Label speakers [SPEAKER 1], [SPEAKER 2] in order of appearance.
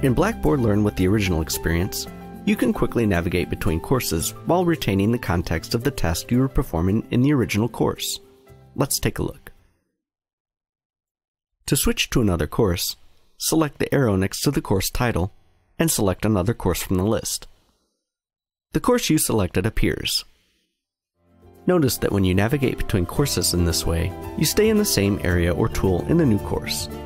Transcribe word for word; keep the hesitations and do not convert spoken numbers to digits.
[SPEAKER 1] In Blackboard Learn with the original experience, you can quickly navigate between courses while retaining the context of the task you were performing in the original course. Let's take a look. To switch to another course, select the arrow next to the course title and select another course from the list. The course you selected appears. Notice that when you navigate between courses in this way, you stay in the same area or tool in the new course.